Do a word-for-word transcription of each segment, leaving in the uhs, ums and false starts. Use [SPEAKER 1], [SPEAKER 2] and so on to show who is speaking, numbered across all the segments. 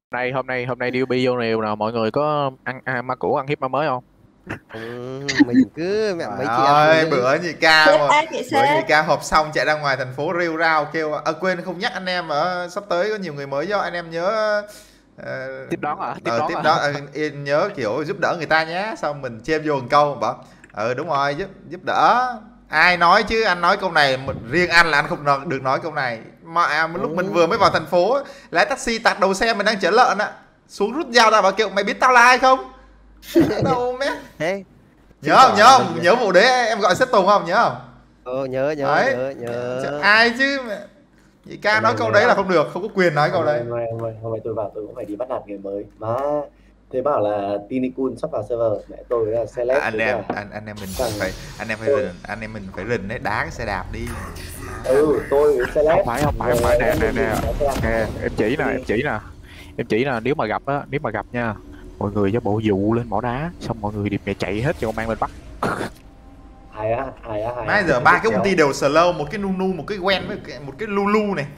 [SPEAKER 1] Nay hôm nay hôm nay điêu bi vô nhiều nào mọi người có ăn à, ma cũ ăn hiếp ma mới không?
[SPEAKER 2] Không, mình cứ mẹ
[SPEAKER 3] Trời
[SPEAKER 2] mấy chị em phụ
[SPEAKER 3] ơi,
[SPEAKER 2] nữ.
[SPEAKER 3] bữa nhị ca
[SPEAKER 4] Sếp
[SPEAKER 3] mà
[SPEAKER 4] ác vậy
[SPEAKER 3] bữa nhị
[SPEAKER 4] sếp.
[SPEAKER 3] ca họp xong chạy ra ngoài thành phố rêu rao kêu à, quên không nhắc anh em ở sắp tới có nhiều người mới do anh em nhớ ờ,
[SPEAKER 1] Tiếp đón à? Tiếp
[SPEAKER 3] ờ,
[SPEAKER 1] đón
[SPEAKER 3] tiếp
[SPEAKER 1] à?
[SPEAKER 3] đó ờ, yên nhớ kiểu giúp đỡ người ta nhé, xong mình chêm vô một câu bảo ừ đúng rồi, giúp giúp đỡ. Ai nói chứ anh nói câu này một- riêng anh là anh không nói- được nói câu này mà à, lúc mình vừa mới vào thành phố lái taxi tạt đầu xe mình đang chở lợn á, xuống rút dao ra bảo kiểu mày biết tao là ai không. Đâu mẹ.
[SPEAKER 2] Thế
[SPEAKER 3] Nhớ
[SPEAKER 2] chứng
[SPEAKER 3] không,
[SPEAKER 2] tỏ
[SPEAKER 3] nhớ
[SPEAKER 2] là
[SPEAKER 3] không,
[SPEAKER 2] mình
[SPEAKER 3] nhớ vụ đấy em gọi xếp Tùng không, nhớ không?
[SPEAKER 2] ờ, nhớ nhớ
[SPEAKER 3] Đấy.
[SPEAKER 2] nhớ nhớ.
[SPEAKER 3] Ai chứ mẹ. Nhị ca
[SPEAKER 5] Hôm
[SPEAKER 3] nói
[SPEAKER 5] nay
[SPEAKER 3] câu
[SPEAKER 5] hôm
[SPEAKER 3] đấy
[SPEAKER 5] nay
[SPEAKER 3] là không được, không có quyền nói câu
[SPEAKER 5] hôm nay
[SPEAKER 3] đấy.
[SPEAKER 5] hôm nay hôm nay, hôm nay tôi vào tôi cũng phải đi bắt nạt người mới má. Thế bảo là Tinikun sắp vào server, mẹ tôi là celeb.
[SPEAKER 3] anh em anh anh em mình phải anh em phải rình anh em mình phải rình đấy, đá cái xe đạp đi.
[SPEAKER 5] Ừ, tôi với celeb.
[SPEAKER 1] Không phải không phải không phải nè nè nè nè em chỉ nè
[SPEAKER 5] Đi.
[SPEAKER 1] em chỉ nè em chỉ nè nếu mà gặp á nếu mà gặp nha mọi người cho bộ dụ lên mỏ đá xong mọi người điệp mẹ chạy hết cho công an bên bắt.
[SPEAKER 5] Ai á, ai á, ai á.
[SPEAKER 3] Nãy giờ ba cái ulti đều slow, một cái Nunu, một cái Gwen với cái- một cái Lulu này.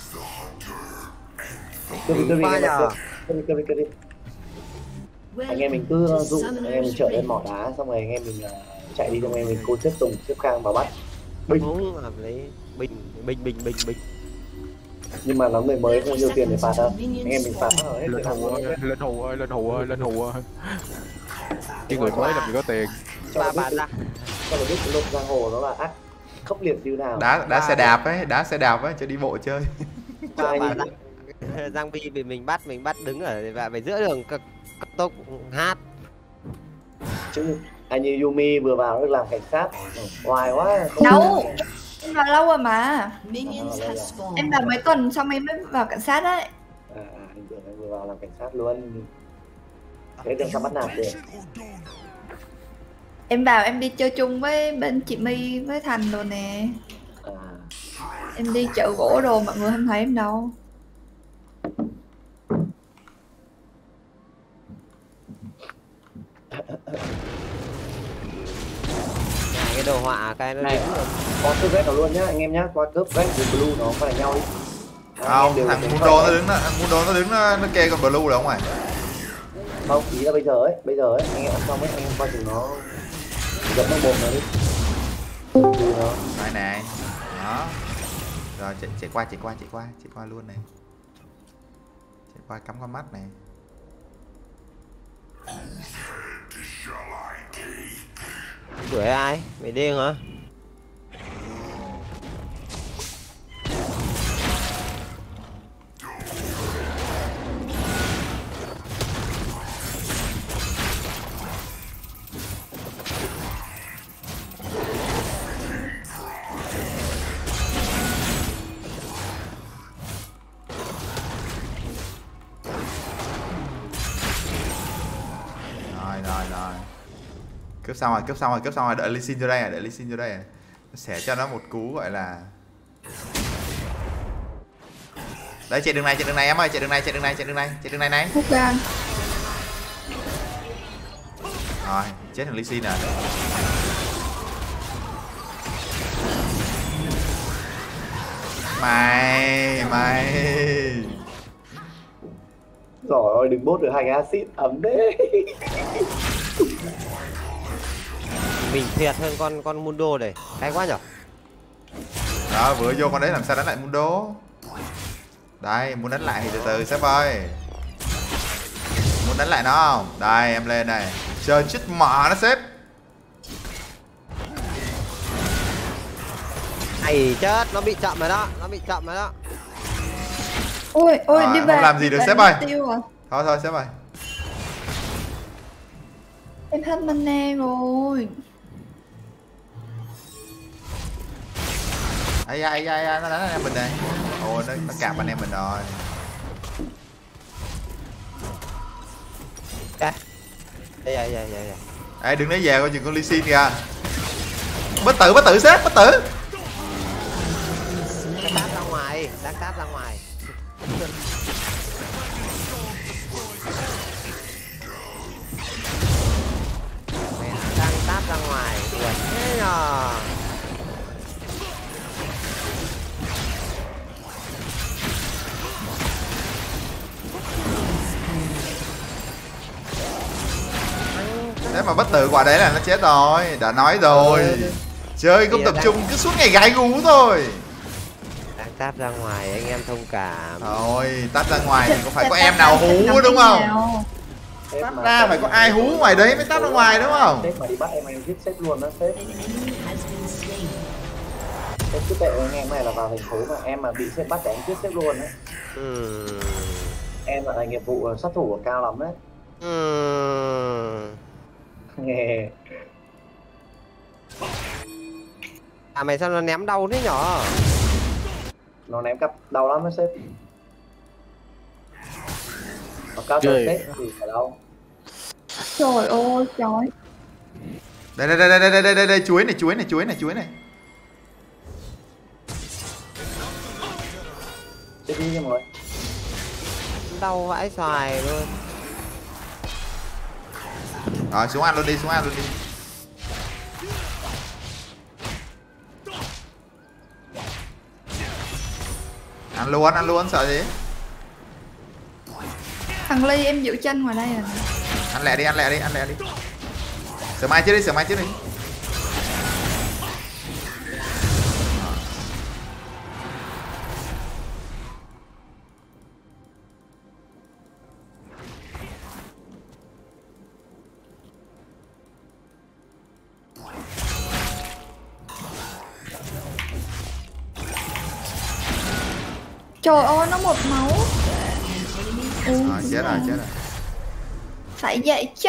[SPEAKER 5] Cứ đi, cứ đi,
[SPEAKER 2] Ba
[SPEAKER 5] cứ đi,
[SPEAKER 2] nhờ.
[SPEAKER 5] cứ đi, cứ đi, cứ đi. Anh em mình cứ dụ, anh em mình trở lên mỏ đá, xong rồi anh em mình uh, chạy đi, xong anh em mình cô xếp Tùng, xếp Khang vào bắt. Bình.
[SPEAKER 2] Đúng hợp lý. Bình bình bình bình bình.
[SPEAKER 5] Nhưng mà nó người mới không nhiều tiền để phạt đâu. Anh em mình phạt nó hết.
[SPEAKER 1] Lên hù ơi lên hù ơi lên hù ơi lên hù ơi cái người mới làm gì có tiền.
[SPEAKER 2] Ba bàn ra.
[SPEAKER 5] Cho nó biết cái lộn giang hồ nó là ác khốc liệt như nào.
[SPEAKER 3] Đá đá xe đạp ấy, đá xe đạp ấy cho đi bộ chơi.
[SPEAKER 5] Ba
[SPEAKER 2] Ba
[SPEAKER 5] nhìn
[SPEAKER 2] bàn ra. Giang Vi bị mình bắt, mình bắt đứng ở và phải giữa đường cực cực tốc hát.
[SPEAKER 5] chứ anh như Yumi vừa vào được làm cảnh sát hoài quá.
[SPEAKER 4] Đâu, em vào lâu rồi mà.
[SPEAKER 6] Minions
[SPEAKER 5] À,
[SPEAKER 6] has spawned.
[SPEAKER 4] Em vào mấy tuần xong em mới vào cảnh sát đấy.
[SPEAKER 5] À, à, anh tưởng anh vừa vào làm cảnh sát luôn. Thế được sao bắt nạt được.
[SPEAKER 4] Em vào em đi chơi chung với bên chị My với Thành rồi nè.
[SPEAKER 5] À,
[SPEAKER 4] Em đi chợ gỗ đồ mọi người không thấy em đâu.
[SPEAKER 2] Cái đồ họa cái nó
[SPEAKER 5] này
[SPEAKER 2] đứng rồi.
[SPEAKER 5] qua cướp red nó luôn nhá anh em nhá, qua cướp red với blue nó phải là nhau đi. Đó, anh
[SPEAKER 3] Không,
[SPEAKER 5] em đều
[SPEAKER 3] thằng
[SPEAKER 5] đánh
[SPEAKER 3] Mundo
[SPEAKER 5] nhau
[SPEAKER 3] nó
[SPEAKER 5] đấy.
[SPEAKER 3] đứng nó thằng Mundo nó đứng nó, nó kê con Blue rồi không à?
[SPEAKER 5] Không, ý là bây giờ ấy, bây giờ ấy anh em ăn xong ấy anh em qua chừng nó dập nó bồm nó đi. Thì nó
[SPEAKER 3] Đây này. Đó. Rồi chạy, chạy qua chạy qua chạy qua chạy qua luôn này. Chạy qua cắm con mắt này.
[SPEAKER 2] Đuổi ai? Mày điên hả?
[SPEAKER 3] Rồi rồi rồi. Cướp xong rồi, cướp xong rồi, cướp xong rồi, đợi Lee Sin vô đây à, đợi Lee Sin vô đây à. Nó sẽ cho nó một cú gọi là. Đấy chạy đường này, chạy đường này em ơi, chạy đường này, chạy đường này, chạy đường này, chạy đường này này.
[SPEAKER 4] Hút gan.
[SPEAKER 3] Rồi, chết thằng Lee Sin à. Mày mày
[SPEAKER 5] giỏi ơi đừng bốt được hành acid ấm đấy.
[SPEAKER 2] Mình thiệt hơn con con Mundo này. Cái quá nhở?
[SPEAKER 3] đó vừa vô con đấy làm sao đánh lại Mundo. Đây muốn đánh lại thì từ từ sếp ơi, muốn đánh lại nó không, đây em lên này chơi chích mỏ nó sếp.
[SPEAKER 2] Ai chết, nó bị chậm rồi đó, nó bị chậm rồi đó.
[SPEAKER 4] Ôi ôi
[SPEAKER 3] Rồi,
[SPEAKER 4] đi
[SPEAKER 3] không
[SPEAKER 4] về.
[SPEAKER 3] làm gì được
[SPEAKER 4] về
[SPEAKER 3] sếp
[SPEAKER 4] mất
[SPEAKER 3] ơi.
[SPEAKER 4] Tiêu à.
[SPEAKER 3] Thôi thôi sếp ơi.
[SPEAKER 4] Em hết mana rồi.
[SPEAKER 3] Ai da ai da ai da, nó đánh anh em mình này. Ôi nó, nó cạp anh em mình rồi.
[SPEAKER 2] Đây. Đây đây đây đây.
[SPEAKER 3] Ê đừng lấy về coi chừng con Lee Sin kìa. Bất tử bất tử sếp bất tử.
[SPEAKER 2] Đang tát ra ngoài, đang tát ra ngoài. Mẹ đang tát ra ngoài, đuổi thế nhờ.
[SPEAKER 3] mà bất tử quả đấy là nó chết rồi, đã nói rồi. Ừ. Chơi không tập trung cứ suốt ngày gái gú thôi.
[SPEAKER 2] Đang tát ra ngoài anh em thông cảm.
[SPEAKER 3] Thôi tát ra ngoài thì có phải có em nào hú đúng không? Tát ra phải có ai hú ngoài đấy mới tát ra ngoài đúng không?
[SPEAKER 5] Sếp mà đi bắt em anh giết sếp luôn đó sếp. Sếp cứ tệ với em này là vào thành phố mà em mà bị sếp bắt thì anh giết sếp luôn đấy.
[SPEAKER 2] Ừ.
[SPEAKER 5] Em là nghiệp vụ sát thủ của cao lắm đấy.
[SPEAKER 2] Ừ.
[SPEAKER 5] Nghe.
[SPEAKER 2] À mày sao nó ném đau thế nhỏ?
[SPEAKER 5] Nó ném cặp đau lắm đó sếp. Nó cao hơn sếp thì phải đau.
[SPEAKER 4] Trời ơi trời.
[SPEAKER 3] Đây đây đây đây đây đây đây chuối này chuối này chuối này chuối này.
[SPEAKER 5] Chết đi nha mọi người.
[SPEAKER 2] Đau vãi xoài luôn.
[SPEAKER 3] Rồi xuống ăn luôn đi, xuống ăn luôn đi. Ăn luôn, ăn luôn, sợ gì?
[SPEAKER 4] Thằng Ly em giữ chân ngoài đây à.
[SPEAKER 3] Ăn lẹ đi, ăn lẹ đi, ăn lẹ đi. Sửa mai trước đi, sửa mai trước đi.
[SPEAKER 4] Trời ơi nó một máu. Ừ,
[SPEAKER 3] À, chết rồi, chết rồi.
[SPEAKER 4] phải vậy chứ.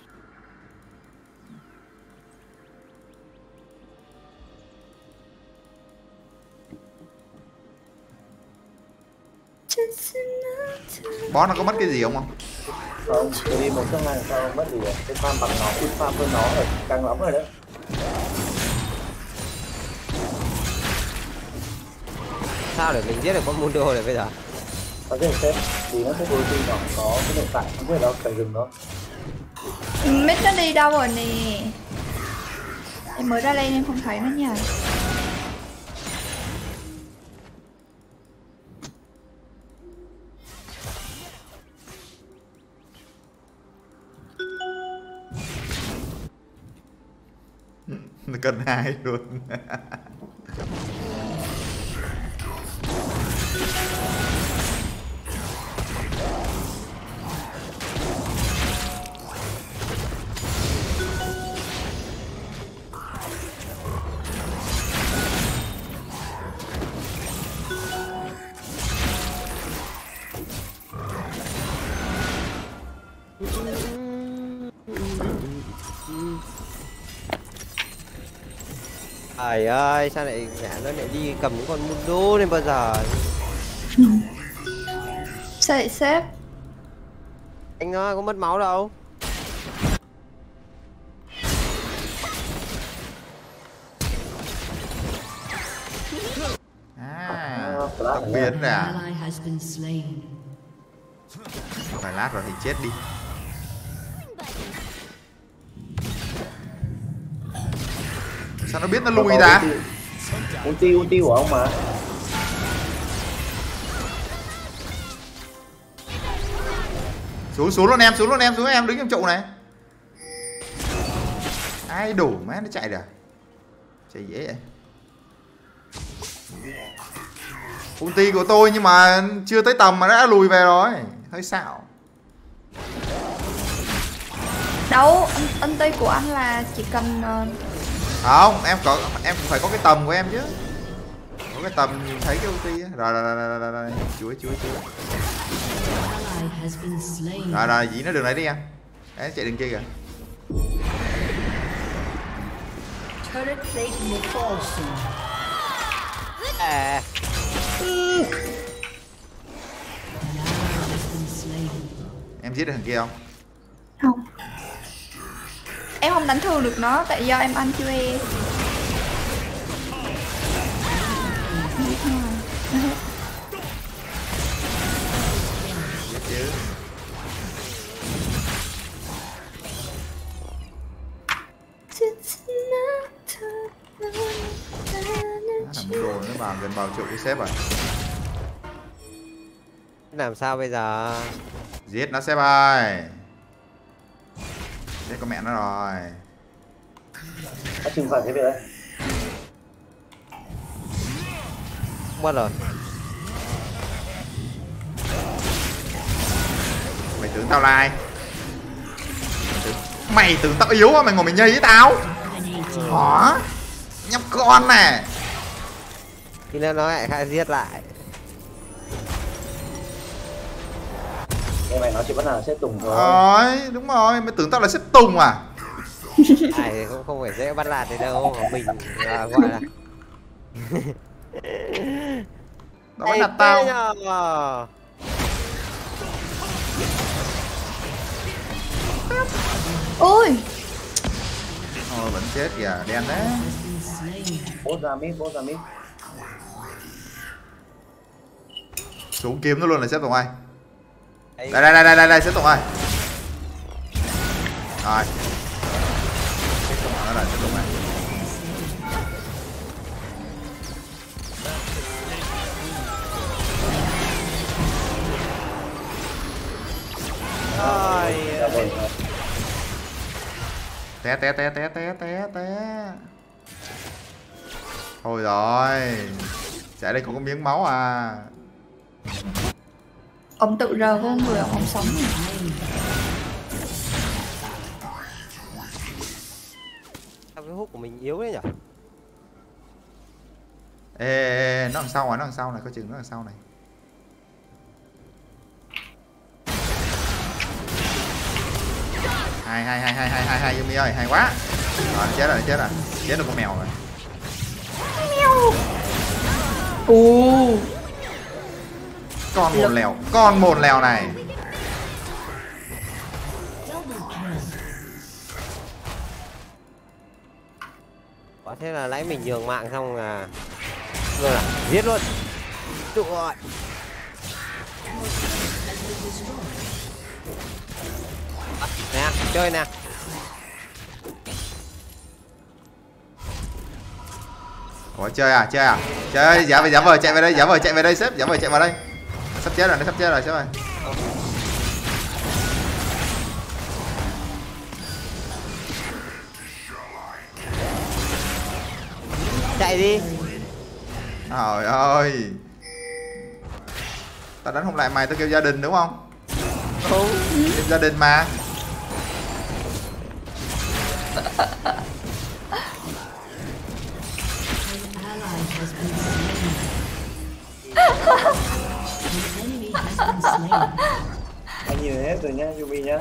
[SPEAKER 3] Boss nó có mất cái gì không không?
[SPEAKER 5] Không, tôi đi một trong hai sao không mất gì rồi. Cái farm bằng nó, cái farm hơn nó rồi, căng lắm rồi đấy.
[SPEAKER 2] Sao để mình giết được con Mundo này bây giờ?
[SPEAKER 5] Có thể xếp, vì nó sẽ đôi khi nó có cái nội tại, không biết đâu, phải dừng nó.
[SPEAKER 4] Mít nó đi đâu rồi nè. Em mới ra đây em không thấy nó nha.
[SPEAKER 3] Nó cần hai luôn.
[SPEAKER 2] Trời ơi, sao lại mẹ nó lại đi cầm con Mundo lên bao giờ?
[SPEAKER 4] Sao vậy sếp?
[SPEAKER 2] Anh nói có mất máu đâu.
[SPEAKER 3] À, tóc biến rồi à? Vài lát rồi thì chết đi. Sao nó biết nó lùi ra?
[SPEAKER 5] Ulti, ulti của ông mà.
[SPEAKER 3] Xuống xuống luôn em, xuống luôn em, xuống em đứng trong trụ này. Ai đủ má nó chạy được. Chạy dễ vậy. Ulti của tôi nhưng mà chưa tới tầm mà đã lùi về rồi. Hơi xạo.
[SPEAKER 4] Đâu, ulti của anh là chỉ cần
[SPEAKER 3] không, em có em cũng phải có cái tầm của em chứ. Có cái tầm nhìn thấy cái ulti á. Rồi rồi rồi rồi rồi, chuối chuối chuối. Rồi rồi, dĩ nó đường này đi em. Đấy, chạy đường kia kìa.
[SPEAKER 2] À.
[SPEAKER 3] Em giết được thằng kia không?
[SPEAKER 4] Không. Em không đánh thường được nó tại do em ăn chưa e.
[SPEAKER 3] Giết chứ. Thằng đồ nó vào gần vào trụ cái sếp rồi.
[SPEAKER 2] Làm sao bây giờ?
[SPEAKER 3] Giết nó sếp ơi. Đây có mẹ nó rồi.
[SPEAKER 5] Nó trừng phạt cái việc đấy.
[SPEAKER 2] Mất rồi.
[SPEAKER 3] Mày tưởng tao là ai? Mày tưởng, mày tưởng tao yếu á, mày ngồi mày nhây với tao. Hả? Nhóc con nè.
[SPEAKER 2] Thì nên nó lại khai giết lại.
[SPEAKER 5] Nghe mày nói chỉ bắt là xếp Tùng thôi.
[SPEAKER 3] Rồi, đúng rồi, mày tưởng tao là xếp Tùng à?
[SPEAKER 2] Ai không không phải dễ bắt lạt thế đâu, mình à, gọi là
[SPEAKER 3] Đó bắt nạt tao.
[SPEAKER 4] Ui.
[SPEAKER 3] Ôi vẫn chết kìa, đen đấy.
[SPEAKER 5] Bốt ra mít, bốt ra mít.
[SPEAKER 3] Xuống kiếm nó luôn là xếp Tùng ơi. Đây đây đây đây đây, đây xếp Tùng ơi. Rồi. Xếp Tùng nó là xếp Tùng ơi.
[SPEAKER 2] Rồi.
[SPEAKER 3] Té té té té té té té. Thôi rồi. Chạy đây còn có miếng máu à.
[SPEAKER 4] Ông tự rờ vô người ông, ông sống rồi.
[SPEAKER 2] Sao cái hút của mình yếu đấy nhỉ?
[SPEAKER 3] Ê, ê, ê nó đằng sau à, nó đằng sau này, có chừng nó đằng sau này. Hai hai hai hai hai hai hai Yumi ơi, hay quá. Rồi chết rồi, chết rồi. Chết được con mèo rồi.
[SPEAKER 4] Mèo. Ồ.
[SPEAKER 3] Con mồn lèo, con mồn lèo này.
[SPEAKER 2] Có thế là nãy mình nhường mạng xong là rồi là giết luôn. Tụ rồi. Nè, chơi nè.
[SPEAKER 3] Ủa chơi à, chơi à. Chơi giả vờ giả vờ chạy về đây, giả vờ chạy về đây sếp, giả vờ chạy vào đây. Sắp chết rồi, nó sắp chết rồi sếp ơi.
[SPEAKER 2] Chạy đi.
[SPEAKER 3] Trời ơi. Tao đánh không lại mày, tao kêu gia đình đúng không?
[SPEAKER 2] Không.
[SPEAKER 3] Kêu gia đình mà.
[SPEAKER 5] Anh nhìn hết rồi nhá, Yumi nhá.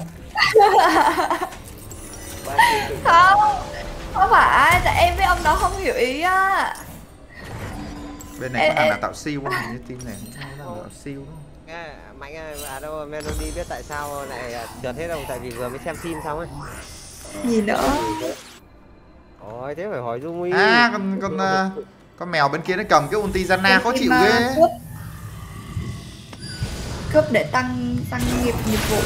[SPEAKER 4] Không. Không phải, tại em với ông đó không hiểu ý á.
[SPEAKER 3] Bên này
[SPEAKER 4] Ê,
[SPEAKER 3] có thằng
[SPEAKER 4] ê.
[SPEAKER 3] nào tạo siêu không? Hình như team này có thằng nào tạo siêu không?
[SPEAKER 2] Nghe, Mạnh ơi, à đâu Melody biết tại sao lại trượt hết không? Tại vì vừa mới xem phim xong ấy.
[SPEAKER 4] Gì nữa?
[SPEAKER 2] Ôi thế phải hỏi Dung Huy.
[SPEAKER 3] À con con uh, con mèo bên kia nó cầm cái ulti Zanna khó chịu
[SPEAKER 4] Em,
[SPEAKER 3] ghê.
[SPEAKER 4] uh, Cướp. Cướp để tăng tăng nghiệp nghiệp vụ.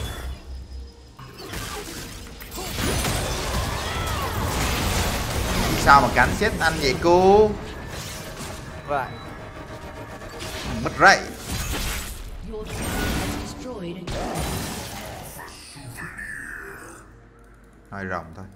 [SPEAKER 3] Sao mà cắn chết anh vậy cô?
[SPEAKER 2] Vậy.
[SPEAKER 3] Mất rậy. Hơi rồng thôi.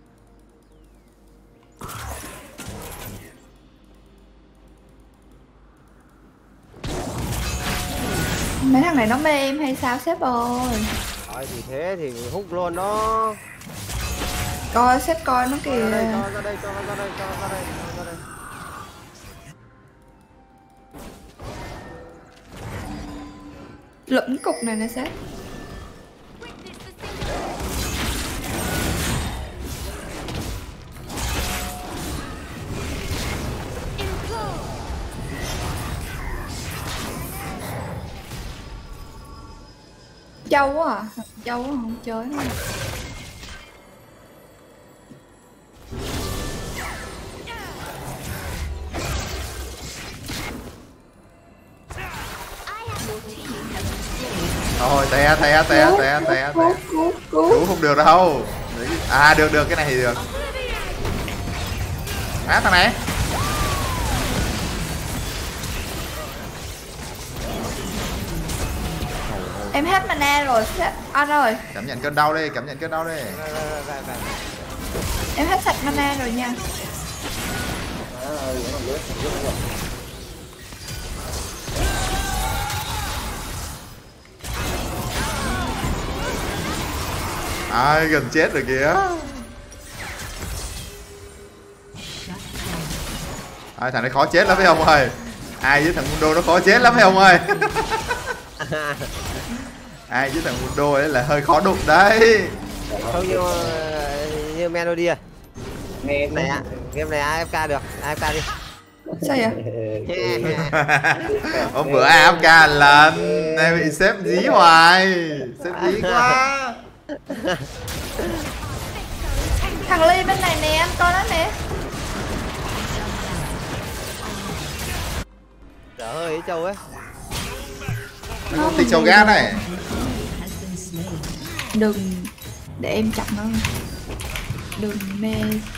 [SPEAKER 4] Mấy thằng này nó mê em hay sao sếp ơi?
[SPEAKER 2] Rồi thì thế thì hút luôn đó.
[SPEAKER 4] Coi sếp coi nó kìa.
[SPEAKER 2] Cho ra đây, cho ra đây, cho ra đây, cho ra đây, cho ra đây.
[SPEAKER 4] Lụm cục này nè sếp. Châu quá à, châu quá không chơi nữa.
[SPEAKER 3] Thôi té té té té té
[SPEAKER 4] Cứu,
[SPEAKER 3] té.
[SPEAKER 4] cứu, cứu.
[SPEAKER 3] Cứu không được đâu. À được được, cái này thì được. Á thằng này.
[SPEAKER 4] Em hết mana rồi sếp anh ơi.
[SPEAKER 3] Cảm nhận cơn đau đi, cảm nhận cơn đau đi.
[SPEAKER 2] Rồi, rồi, rồi, rồi, rồi.
[SPEAKER 4] Em hết sạch mana rồi nha.
[SPEAKER 3] Ai gần chết rồi kìa. Ai thằng này khó chết lắm mấy ông ơi. Ai với thằng Mundo nó khó chết lắm mấy ông ơi. Ai với thằng Mundo ấy là hơi khó đụng đấy.
[SPEAKER 2] Không như như Melody à.
[SPEAKER 5] Nghe
[SPEAKER 2] Này ạ, game này a ép ca được, a ép ca đi.
[SPEAKER 4] Sao vậy?
[SPEAKER 3] Hôm bữa a ép ca lần này bị xếp dí hoài. Xếp dí quá.
[SPEAKER 4] Thằng Ly bên này nè, anh coi nó nè.
[SPEAKER 2] Trời ơi, Châu ấy.
[SPEAKER 3] Nó công ty châu ga này.
[SPEAKER 4] Đừng để em chặt nó. Đừng mê.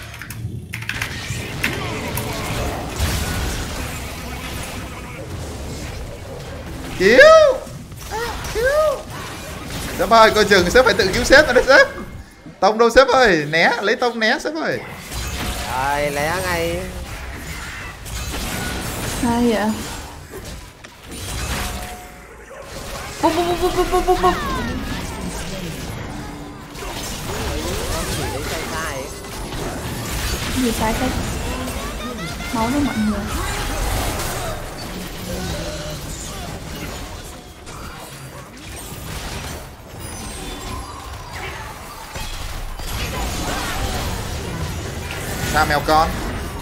[SPEAKER 3] Cứu. Cứu. Sếp ơi, coi chừng sếp phải tự cứu sếp rồi đấy sếp. Tông đâu sếp ơi, né, lấy tông né sếp ơi.
[SPEAKER 2] Rồi, lé ngay.
[SPEAKER 4] Ai vậy? Bum bum bum bum bum bum bum.
[SPEAKER 2] Lấy sai sai ấy.
[SPEAKER 4] Gì sai thế? Máu đó mọi người.
[SPEAKER 3] Sao mèo con?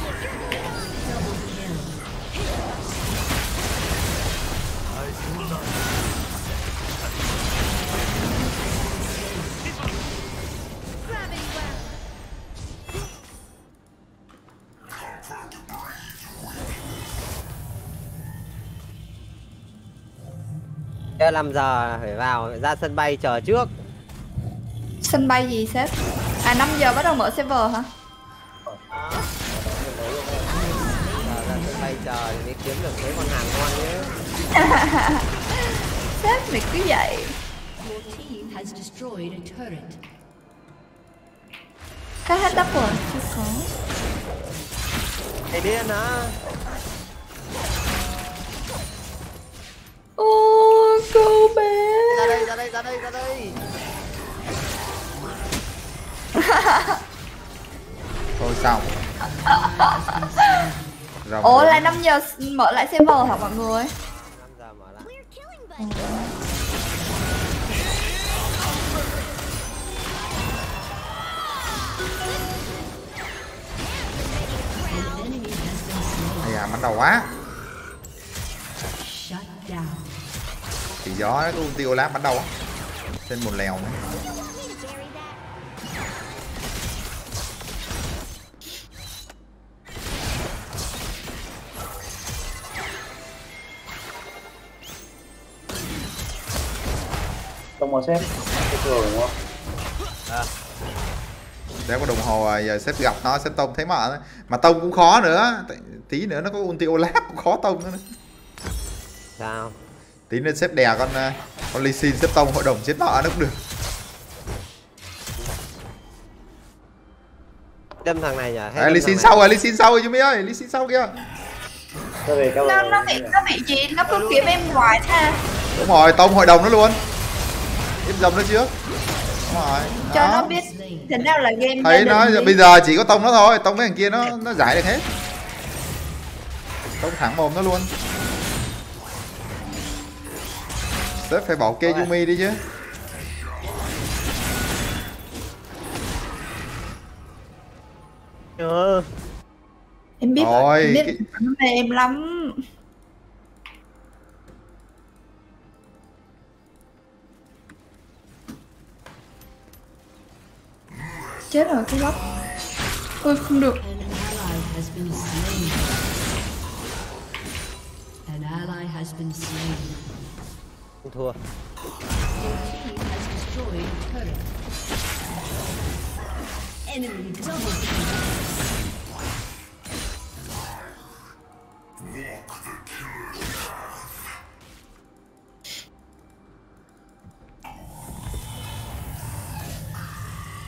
[SPEAKER 2] Giờ năm giờ phải vào ra sân bay chờ trước.
[SPEAKER 4] Sân bay gì sếp? À năm giờ bắt đầu mở server hả?
[SPEAKER 2] Giờ ra sân bay chờ thì mới kiếm được mấy con hàng ngon nhé.
[SPEAKER 4] Sếp mày cứ vậy. Cái hết double chưa có.
[SPEAKER 2] Thầy điên hả?
[SPEAKER 4] Ô cô bé.
[SPEAKER 2] Ra đây, ra đây, ra đây, ra đây.
[SPEAKER 3] Thôi xong. Rồng
[SPEAKER 4] Ủa
[SPEAKER 3] rồi.
[SPEAKER 4] là năm giờ mở lại server hả mọi người?
[SPEAKER 2] năm giờ mở lại.
[SPEAKER 3] Ây da, bắn đầu quá. Thì gió nó cũng tiêu lát bắn đầu á. Trên một lèo nữa.
[SPEAKER 5] Tông vào sếp. Sếp rồi đúng không?
[SPEAKER 2] À.
[SPEAKER 3] Đéo có đồng hồ à, giờ xếp gặp nó xếp tông thấy mà mà tông cũng khó nữa. Tại tí nữa nó có ulti Olaf cũng khó tông nữa.
[SPEAKER 2] Sao?
[SPEAKER 3] Tí nữa xếp đè con con Lee Sin xếp tông hội đồng chết nọ nó cũng được.
[SPEAKER 2] Đâm thằng này nhỉ?
[SPEAKER 3] À, Lee Sin sau rồi, Lee Sin sau rồi chứ mấy ơi, Lee Sin sau kia.
[SPEAKER 5] Nó về các
[SPEAKER 4] Nó
[SPEAKER 5] bạn.
[SPEAKER 4] nó bị nó bị gì? Nó cứ kiếm em hoài ha.
[SPEAKER 3] Đúng rồi, tông hội đồng nó luôn. Im dầm nó trước. Đúng rồi.
[SPEAKER 4] Cho
[SPEAKER 3] Đó.
[SPEAKER 4] nó biết thế nào là game
[SPEAKER 3] Thấy
[SPEAKER 4] gia
[SPEAKER 3] nó
[SPEAKER 4] đình đi.
[SPEAKER 3] bây giờ chỉ có tông nó thôi, tông mấy thằng kia nó nó giải được hết. Tông thẳng mồm nó luôn. Sếp phải bỏ kê Yumi đi chứ.
[SPEAKER 2] Ừ.
[SPEAKER 4] Em biết
[SPEAKER 3] Rồi,
[SPEAKER 4] em biết
[SPEAKER 3] cái-
[SPEAKER 4] nó mê em lắm. Chết rồi cái góc. Ôi không được.
[SPEAKER 2] Không thua.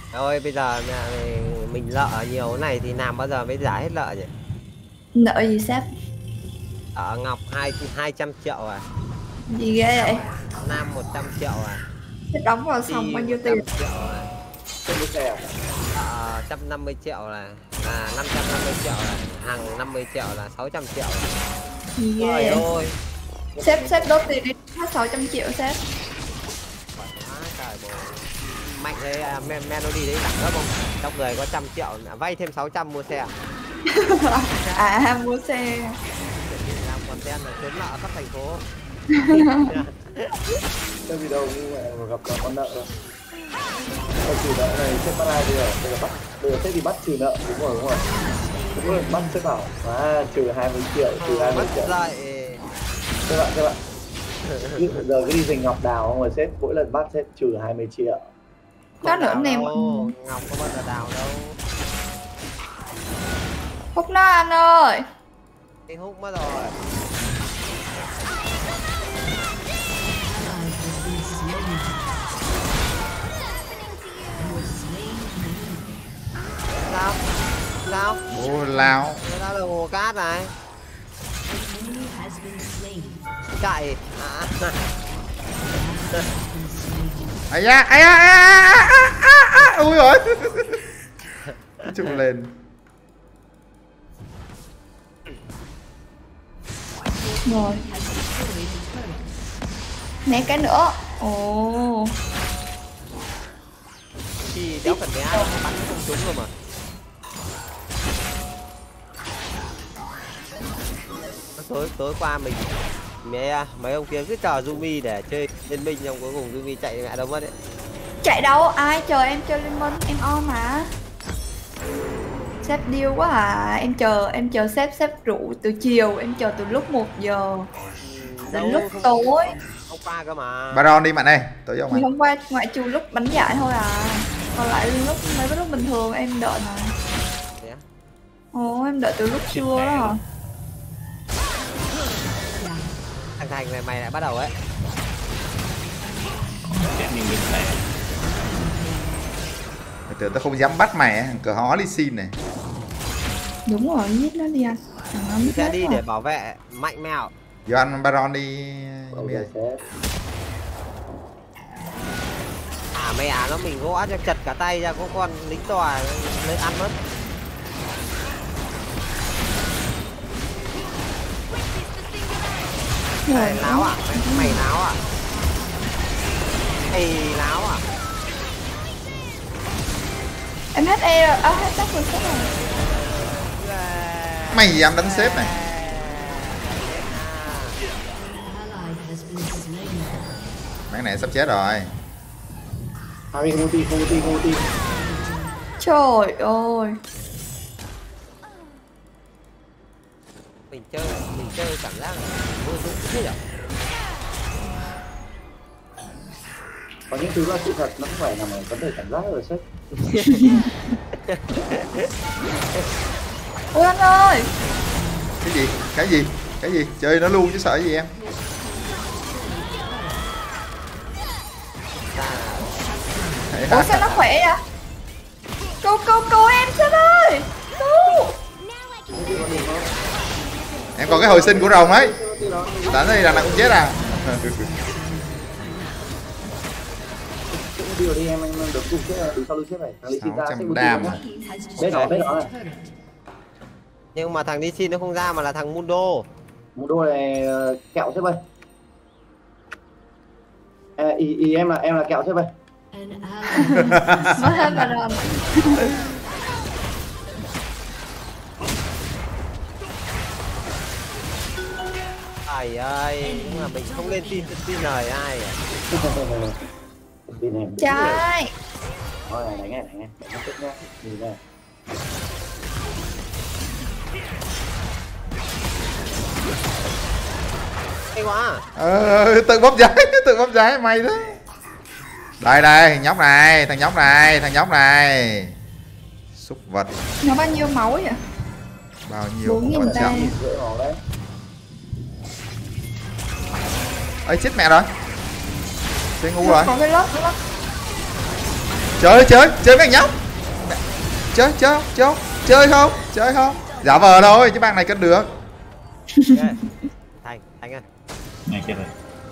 [SPEAKER 2] Thôi bây giờ mình lợ nhiều này thì làm bao giờ mới trả hết lợ nhỉ?
[SPEAKER 4] Nợ gì sếp?
[SPEAKER 2] Ở Ngọc hai hai trăm triệu à?
[SPEAKER 4] Gì ghê vậy?
[SPEAKER 2] Nam một trăm triệu à?
[SPEAKER 4] Sếp đóng vào xong bao nhiêu tiền?
[SPEAKER 2] triệu à?
[SPEAKER 5] Xe à?
[SPEAKER 2] Ờ, một trăm năm mươi triệu là là năm trăm năm mươi triệu là hàng năm mươi triệu là sáu trăm triệu.
[SPEAKER 4] Gì ghê
[SPEAKER 2] Trời
[SPEAKER 4] vậy?
[SPEAKER 2] ơi.
[SPEAKER 4] Sếp sếp đốt tiền đi hết sáu trăm triệu sếp.
[SPEAKER 2] Trời bồ. Mạnh đấy à, Melody đấy đẳng cấp không? Trong người có trăm triệu vay thêm sáu trăm mua xe.
[SPEAKER 4] À mua xe.
[SPEAKER 2] Làm content là trốn nợ khắp thành phố.
[SPEAKER 5] Đâu gì đâu nhưng mà gặp cả con nợ đâu. Còn trừ nợ này xếp bắt ai bây giờ? Bây giờ bắt, bây giờ xếp đi bắt trừ nợ, đúng rồi, đúng rồi. Đúng rồi, bắt xếp bảo, à, trừ hai mươi triệu, trừ hai mươi triệu.
[SPEAKER 2] Lại.
[SPEAKER 5] Các bạn, các bạn. Giờ cứ đi giành ngọc đào không rồi xếp, mỗi lần bắt xếp trừ hai mươi triệu.
[SPEAKER 4] Có nữa nè mọi
[SPEAKER 2] người. Ngọc có bao giờ đào đâu.
[SPEAKER 4] Hút nó anh ơi.
[SPEAKER 2] Anh hút mất rồi. Sao? Sao?
[SPEAKER 3] Ô lao.
[SPEAKER 2] Người ta là hồ cát này. Chạy. À.
[SPEAKER 3] Ai da, ai da, ai da, ui rồi. Chung lên.
[SPEAKER 4] Rồi. Né cái nữa. Ồ.
[SPEAKER 2] Thì đéo cần né bắn không trúng rồi mà. Tối tối qua mình mấy mấy ông kia cứ chờ Yumi để chơi liên minh, xong cuối cùng Yumi chạy mẹ đâu mất đấy.
[SPEAKER 4] Chạy đâu, ai chờ em chơi liên minh, em on mà. Sếp điêu quá à, em chờ em chờ sếp sếp rượu từ chiều, em chờ từ lúc một giờ đến lúc tối.
[SPEAKER 2] Hôm qua cơ mà.
[SPEAKER 3] Baron đi Mạnh ơi, tối với ông
[SPEAKER 4] Thì
[SPEAKER 3] Mạnh.
[SPEAKER 4] hôm qua ngoại trừ lúc bánh dại thôi à, còn lại lúc mấy cái lúc bình thường em đợi mà. Ồ em đợi từ lúc trưa đó.
[SPEAKER 2] Thằng Thành này mày lại bắt đầu ấy.
[SPEAKER 3] Mày tưởng tao không dám bắt mày á, cờ hó đi xin này.
[SPEAKER 4] Đúng rồi, giết nó đi anh.
[SPEAKER 2] Mình sẽ đi để bảo vệ mạnh mèo.
[SPEAKER 3] Giờ ăn Baron đi.
[SPEAKER 2] À mẹ nó mình gõ cho chật cả tay ra, có con lính tòa lấy ăn mất. Mày láo à? Mày, mày láo à? Mày láo à?
[SPEAKER 4] Em hết E rồi, à, hết tóc rồi sếp rồi.
[SPEAKER 3] Mày gì dám đánh sếp này. Mấy này sắp chết rồi.
[SPEAKER 5] Harry không ulti, không ulti, không ulti.
[SPEAKER 4] Trời ơi.
[SPEAKER 2] Mình chơi, mình chơi cảm giác là vô dụng thế nhỉ?
[SPEAKER 5] Có những thứ là sự thật, nó không phải nằm ở vấn đề cảm giác rồi sếp.
[SPEAKER 4] Ôi anh ơi.
[SPEAKER 3] Cái gì? Cái gì? Cái gì? Chơi nó luôn chứ sợ gì em?
[SPEAKER 4] Ủa sao nó khỏe vậy? Cứu cứu cứu em sếp ơi. Cứu.
[SPEAKER 3] Em còn cái hồi sinh của rồng ấy. Đánh đi là nó cũng chết à.
[SPEAKER 5] Điều đi em em được cùng chết đứng sau lưng chết này. Thằng Lý Xin ra sẽ ulti
[SPEAKER 3] đam
[SPEAKER 5] nhá. Biết rồi, biết rồi.
[SPEAKER 2] Nhưng mà thằng đi xin nó không ra mà là thằng Mundo.
[SPEAKER 5] Mundo này kẹo sếp ơi. À, ý, ý em là em là kẹo sếp ơi.
[SPEAKER 4] Mất hết vào rồi.
[SPEAKER 2] Trời ơi, nhưng mà mình không lên tin tin lời ai à.
[SPEAKER 4] Trai.
[SPEAKER 5] Thôi này, đánh này, đánh này, đánh tiếp nhá. Nhìn này.
[SPEAKER 2] Hay quá.
[SPEAKER 3] Ờ, tự bóp giấy, tự bóp giấy mày đó. Đây đây, thằng nhóc này, thằng nhóc này, thằng nhóc này. Súc vật.
[SPEAKER 4] Nó bao nhiêu máu vậy?
[SPEAKER 3] Bao nhiêu?
[SPEAKER 4] bốn nghìn tay.
[SPEAKER 3] Ơi chết mẹ rồi. Chơi ngu rồi.
[SPEAKER 4] Có cái lớp nữa.
[SPEAKER 3] Chơi chơi chơi mấy thằng nhóc. Chơi chơi chơi chơi không chơi không. Giả vờ thôi chứ bạn này cân được.
[SPEAKER 2] Okay. Thành Thành ơi,
[SPEAKER 6] Ngay kia rồi.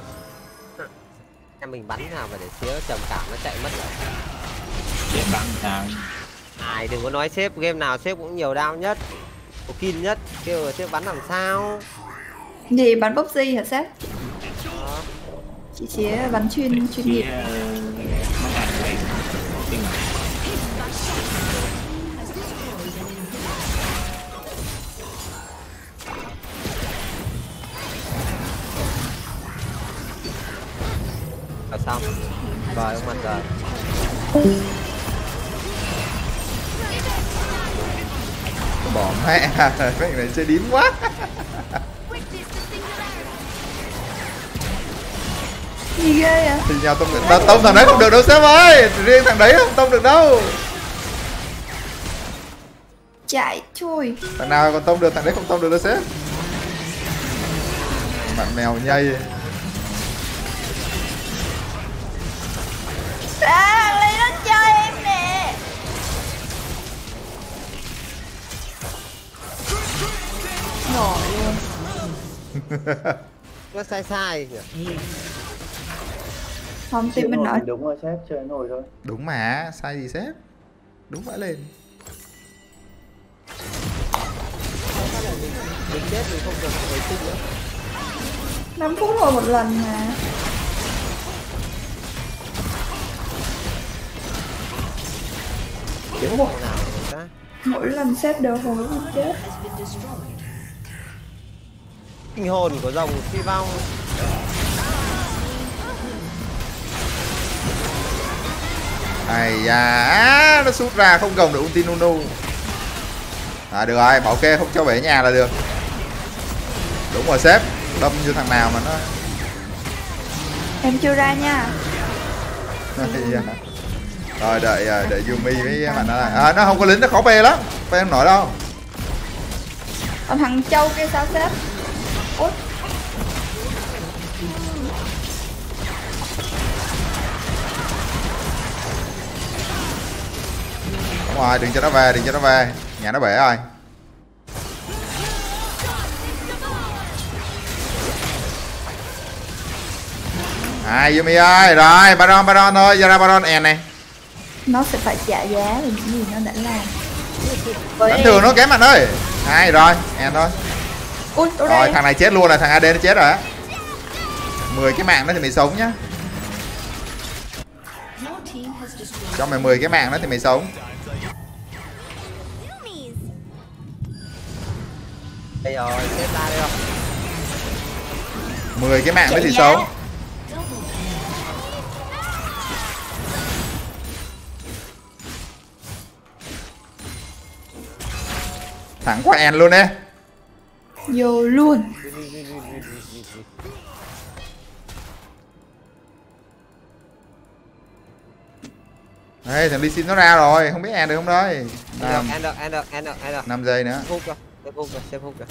[SPEAKER 2] em mình bắn nào mà để xíu trầm cảm nó chạy mất rồi.
[SPEAKER 6] Để bắn sao?
[SPEAKER 2] Ai đừng có nói sếp game nào sếp cũng nhiều đao nhất, có kill nhất, kêu là sếp bắn làm sao.
[SPEAKER 4] Gì bắn bốc di hả sếp?
[SPEAKER 2] Đó.
[SPEAKER 4] Chị chỉ bắn chuyên chuyên nghiệp.
[SPEAKER 6] Mấy anh này tiếng nào?
[SPEAKER 2] Rồi xong. Rồi ông anh rồi.
[SPEAKER 3] Bỏ mẹ mấy thằng này chơi điếm quá.
[SPEAKER 4] Gì ghê à?
[SPEAKER 3] Thì nhau tông được, tông thằng đấy không được đâu sếp ơi, riêng thằng đấy không tông được đâu.
[SPEAKER 4] Chạy chui.
[SPEAKER 3] Thằng nào còn tông được, thằng đấy không tông được đâu sếp. Bạn mèo nhây.
[SPEAKER 4] À, lấy nó chơi em nè. Nổi luôn.
[SPEAKER 2] Nó sai sai nhỉ.
[SPEAKER 4] Không tim mình nói.
[SPEAKER 5] Đúng rồi sếp, chơi nổi thôi.
[SPEAKER 3] Đúng mà, sai gì sếp. Đúng vãi lên.
[SPEAKER 2] Mình chết mình không được hồi sinh nữa.
[SPEAKER 4] năm phút rồi một lần mà.
[SPEAKER 2] Kiếm bộ nào ta?
[SPEAKER 4] Mỗi lần xếp đều hồi một chết.
[SPEAKER 2] Kinh hồn của dòng phi vong.
[SPEAKER 3] Ai da, à, nó sút ra không gồng được ulti Nunu. À được rồi, bảo kê không cho bể nhà là được. Đúng rồi sếp, đâm như thằng nào mà nó.
[SPEAKER 4] Em chưa ra nha.
[SPEAKER 3] Rồi đợi đợi Yumi với bạn nó là à, nó không có lính, nó khó bê lắm, bê không nổi đâu.
[SPEAKER 4] Còn thằng Châu kia sao sếp? Út.
[SPEAKER 3] Đúng rồi, đừng cho nó về, đừng cho nó về, nhà nó bể rồi. À Yumi ơi, rồi Baron Baron thôi, giờ ra Baron en này.
[SPEAKER 4] Nó sẽ phải trả giá về những gì nó đã làm.
[SPEAKER 3] Đánh thường nó kém bạn ơi. Hai rồi, en thôi.
[SPEAKER 4] Ui,
[SPEAKER 3] Rồi
[SPEAKER 4] đây.
[SPEAKER 3] thằng này chết luôn rồi, thằng a đê nó chết rồi á. mười cái mạng đó thì mày sống nhá. Cho mày mười cái mạng đó thì mày sống.
[SPEAKER 2] Đây rồi, xếp ra đây không?
[SPEAKER 3] mười cái mạng đó thì
[SPEAKER 4] Chạy
[SPEAKER 3] sống.
[SPEAKER 4] giá.
[SPEAKER 3] Thẳng qua en luôn đi.
[SPEAKER 4] Vô luôn.
[SPEAKER 3] Đây thằng Lee Sin nó ra rồi, không biết en được không đấy. Năm,
[SPEAKER 2] Ăn được, ăn được, ăn được, ăn được.
[SPEAKER 3] năm giây nữa.
[SPEAKER 2] Hút rồi, xếp hút rồi, xếp hút rồi.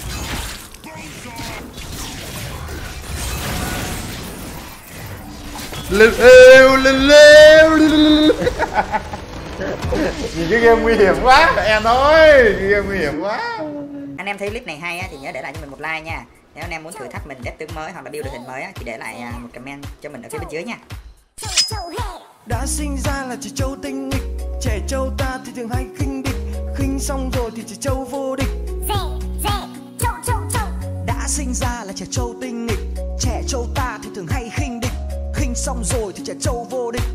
[SPEAKER 3] Lên lêu lên lêu. Nhìn cái game nguy hiểm quá, em ơi, cái game nguy hiểm quá.
[SPEAKER 7] Anh em thấy clip này hay á, thì nhớ để lại cho mình một like nha. Nếu anh em muốn thử thách mình death tướng mới hoặc là build đội hình mới á, thì để lại một comment cho mình ở phía bên dưới nha.
[SPEAKER 8] Đã sinh ra là trẻ trâu tinh nghịch, trẻ trâu ta thì thường hay khinh địch, khinh xong rồi thì trẻ trâu vô địch. Đã sinh ra là trẻ trâu tinh nghịch, trẻ trâu ta thì thường hay khinh địch, khinh xong rồi thì trẻ trâu vô địch.